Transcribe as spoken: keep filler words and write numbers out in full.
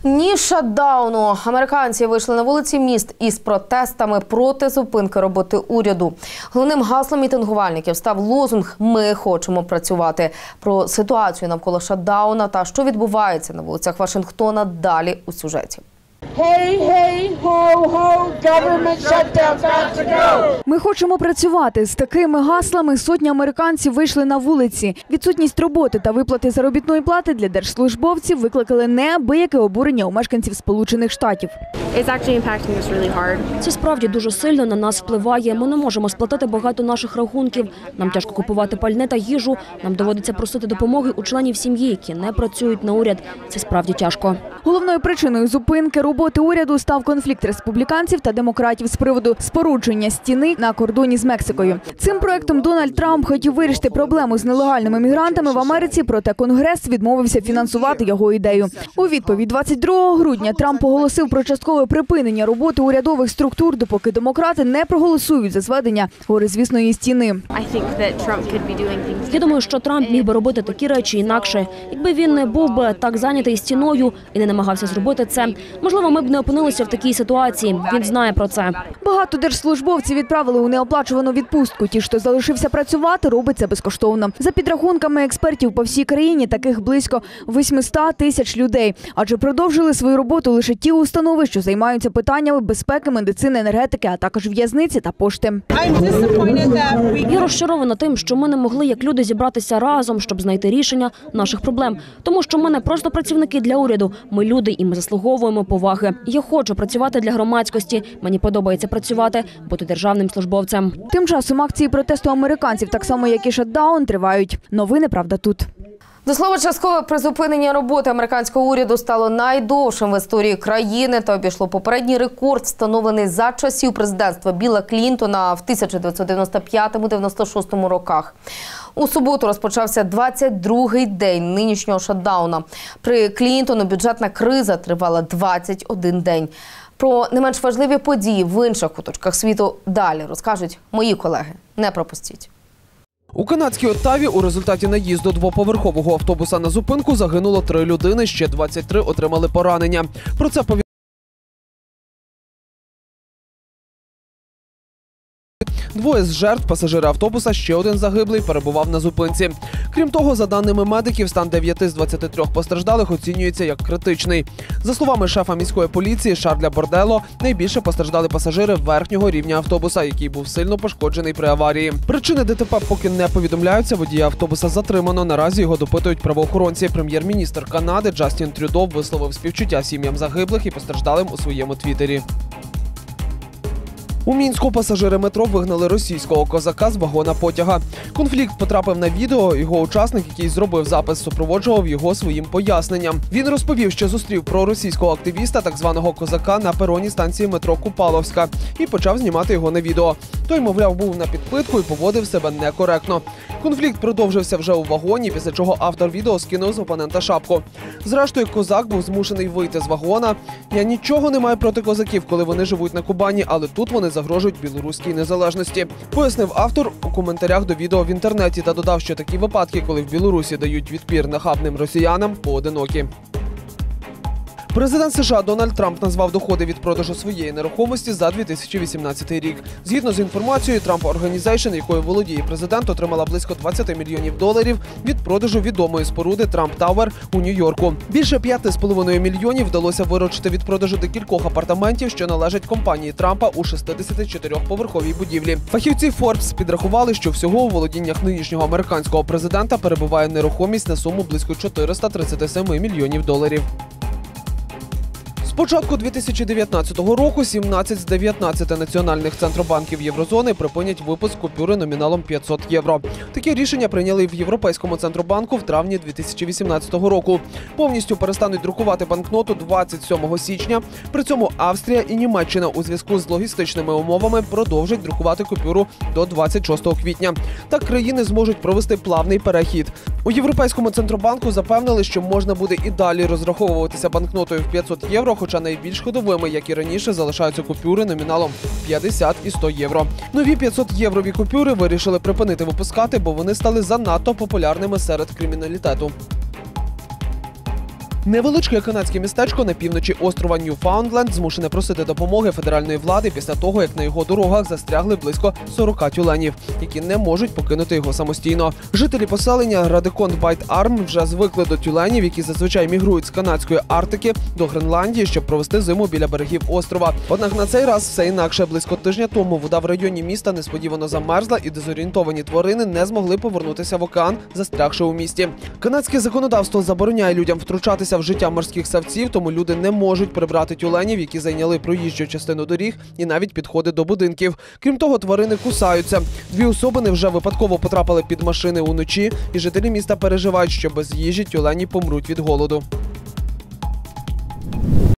Ні шатдауну. Американці вийшли на вулиці міст із протестами проти зупинки роботи уряду. Головним гаслом мітингувальників став лозунг «Ми хочемо працювати». Про ситуацію навколо шатдауна та що відбувається на вулицях Вашингтона далі у сюжеті. Hey, hey, ho, ho, government shutdown, got to go! Ми хочемо працювати. З такими гаслами сотні американців вийшли на вулиці. Відсутність роботи та виплати заробітної плати для держслужбовців викликали неабияке обурення у мешканців Сполучених Штатів. Це справді дуже сильно на нас впливає. Ми не можемо сплатити багато наших рахунків. Нам тяжко купувати пальне та їжу. Нам доводиться просити допомоги у членів сім'ї, які не працюють на уряд. Це справді тяжко. Головною причиною зупинки роботи уряду став конфлікт республіканців та демократів з приводу спорудження стіни на кордоні з Мексикою. Цим проектом Дональд Трамп хотів вирішити проблему з нелегальними мігрантами в Америці, проте Конгрес відмовився фінансувати його ідею. У відповідь двадцять другого грудня Трамп оголосив про часткове припинення роботи урядових структур, допоки демократи не проголосують за зведення горизвісної стіни. Я думаю, що Трамп міг би робити такі речі інакше. Якби він не був би так зайнятий стіною і не намагався зробити це, можливо, ми б не опинилися в такій ситуації. Він знає про це. Багато держслужбовців відправили у неоплачувану відпустку. Ті, хто залишився працювати, робить це безкоштовно. За підрахунками експертів по всій країні, таких близько восьмисот тисяч людей. Адже продовжили свою роботу лише ті установи, що займаються питаннями безпеки, медицини, енергетики, а також в'язниці та пошти. Я розчарована тим, що ми не могли як люди зібратися разом, щоб знайти рішення наших проблем. Тому що ми не просто працівники для уряду, ми люди і ми заслуговуємо поваги. Я хочу працювати для громадськості. Мені подобається працювати, бути державним службовцем. Тим часом акції протесту американців, так само як і шатдаун, тривають. Новини, правда, тут. До слова, часткове призупинення роботи американського уряду стало найдовшим в історії країни та обійшло попередній рекорд, встановлений за часів президентства Білла Клінтона в тисяча дев'ятсот дев'яносто п'ятому - дев'яносто шостому роках. У суботу розпочався двадцять другий день нинішнього шатдауна. При Клінтону бюджетна криза тривала двадцять один день. Про не менш важливі події в інших куточках світу далі розкажуть мої колеги. Не пропустіть. У канадській Оттаві у результаті наїзду двоповерхового автобуса на зупинку загинуло три людини, ще двадцять три отримали поранення. Про це повідомили двоє з жертв, пасажири автобуса, ще один загиблий, перебував на зупинці. Крім того, за даними медиків, стан дев'яти з двадцяти трьох постраждалих оцінюється як критичний. За словами шефа міської поліції Шарля Борделло, найбільше постраждали пасажири верхнього рівня автобуса, який був сильно пошкоджений при аварії. Причини ДТП поки не повідомляються, водія автобуса затримано, наразі його допитують правоохоронці. Прем'єр-міністр Канади Джастін Трюдо висловив співчуття сім'ям загиблих і постраждалим у своєму твіттері. У Мінську пасажири метро вигнали російського козака з вагона потяга. Конфлікт потрапив на відео. Його учасник, який зробив запис, супроводжував його своїм поясненням. Він розповів, що зустрів проросійського активіста, так званого козака, на пероні станції метро Купаловська і почав знімати його на відео. Той, мовляв, був на підпитку і поводив себе некоректно. Конфлікт продовжився вже у вагоні, після чого автор відео скинув з опонента шапку. Зрештою, козак був змушений вийти з вагона. «Я нічого не маю проти козаків, коли вони живуть на Кубані, але тут вони загрожують білоруській незалежності», пояснив автор у коментарях до відео в інтернеті та додав, що такі випадки, коли в Білорусі дають відпір нахабним росіянам, поодинокі. Президент США Дональд Трамп назвав доходи від продажу своєї нерухомості за дві тисячі вісімнадцятий рік. Згідно з інформацією, Trump Organization, якою володіє президент, отримала близько двадцять мільйонів доларів від продажу відомої споруди Трамп Тауер у Нью-Йорку. Більше п'яти з половиною мільйонів вдалося виручити від продажу декількох апартаментів, що належать компанії Трампа у шістдесятичотирьохповерховій будівлі. Фахівці Forbes підрахували, що всього у володіннях нинішнього американського президента перебуває нерухомість на суму близько чотириста тридцять сім мільйонів доларів. З початку дві тисячі дев'ятнадцятого року сімнадцять з дев'ятнадцяти національних центробанків Єврозони припинять випуск купюри номіналом п'ятсот євро. Таке рішення прийняли в Європейському центробанку в травні дві тисячі вісімнадцятого року. Повністю перестануть друкувати банкноту двадцять сьомого січня. При цьому Австрія і Німеччина у зв'язку з логістичними умовами продовжать друкувати купюру до двадцять шостого квітня. Так країни зможуть провести плавний перехід. У Європейському центробанку запевнили, що можна буде і далі розраховуватися банкнотою в п'ятсот євро, хоча найбільш ходовими, як і раніше, залишаються купюри номіналом п'ятдесят і сто євро. Нові п'ятсот-єврові купюри вирішили припинити випускати, бо вони стали занадто популярними серед криміналітету. Невеличке канадське містечко на півночі острова Ньюфаундленд змушене просити допомоги федеральної влади після того, як на його дорогах застрягли близько сорока тюленів, які не можуть покинути його самостійно. Жителі поселення Радиконт Байт Арм вже звикли до тюленів, які зазвичай мігрують з канадської Арктики до Гренландії, щоб провести зиму біля берегів острова. Однак на цей раз все інакше. Близько тижня тому вода в районі міста несподівано замерзла і дезорієнтовані тварини не змогли повернутися в океан, застрягши у місті. Канадське законодавство забороняє людям втручатися в життя морських савців, тому люди не можуть прибрати тюленів, які зайняли проїжджу частину доріг і навіть підходи до будинків. Крім того, тварини кусаються. Дві особини вже випадково потрапили під машини уночі, і жителі міста переживають, що без їжі тюлені помруть від голоду.